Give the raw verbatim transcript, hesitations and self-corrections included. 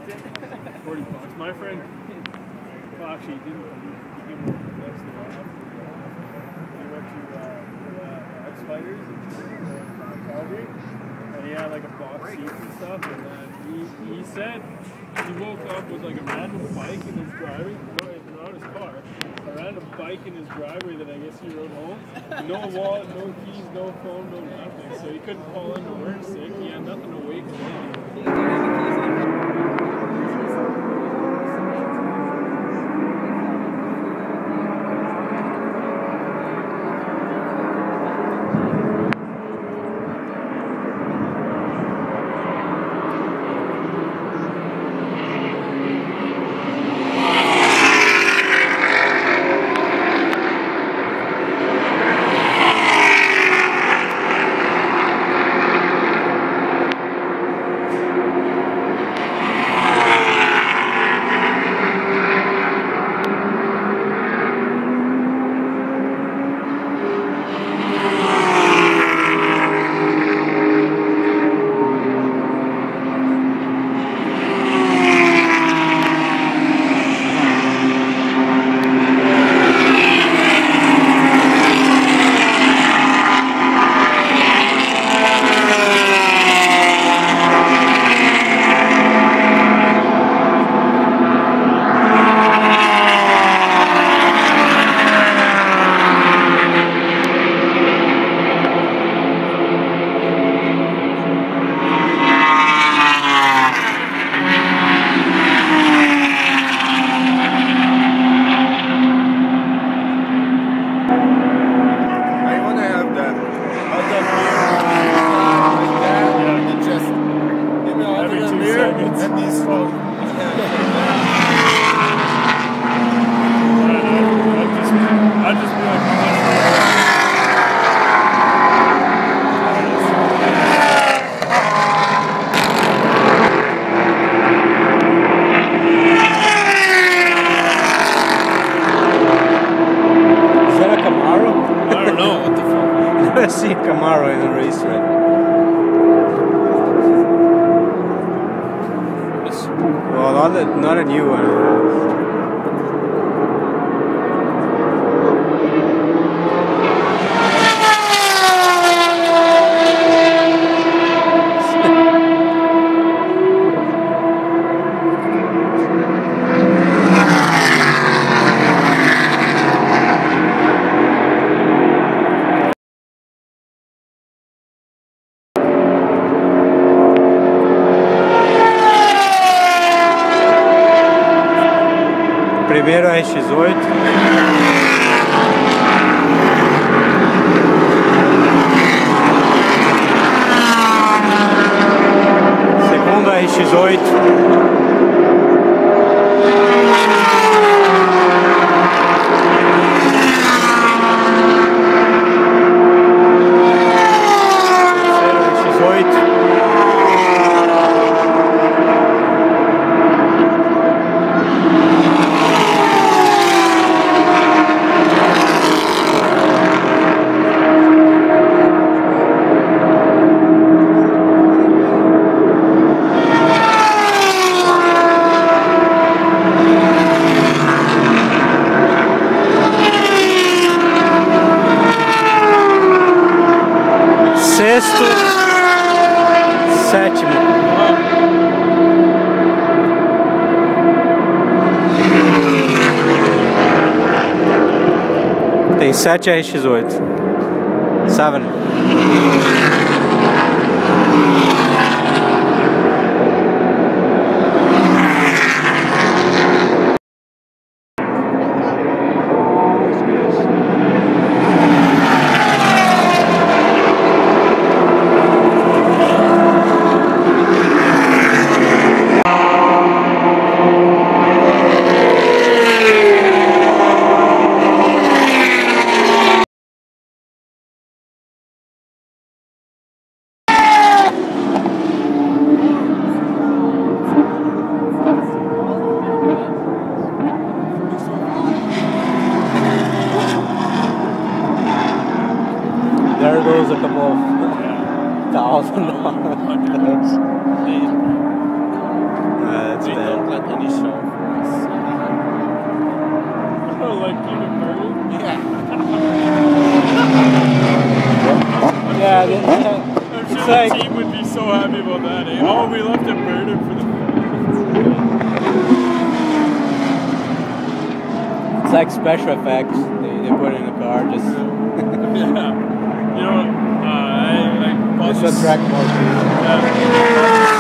forty bucks. My friend, well, actually, he didn't. He gave me less than half. He went to uh, uh, X Fighters in uh, Calgary, and he had like a box seat and stuff. And then he, he said he woke up with like a random bike in his driveway, not his car, a random bike in his driveway that I guess he rode home. No wallet, no keys, no phone, no nothing. So he couldn't call in to work sick. He had nothing to wake up. I see Camaro in a race right Well, not a, not a new one. Primeiro R X oito. Segundo R X oito. Sexto, sétimo. Tem sete R X oito. Seven. There goes a couple of thousand dollars. Uh, that's Oh, like keep it burning? Yeah. Yeah, the, I'm sure it's the like team would be so happy about that, eh? Oh, we left it burning for the it's like special effects they, they put in the car. Just yeah. You know, uh, I, I bought Just this. attract more people. Yeah.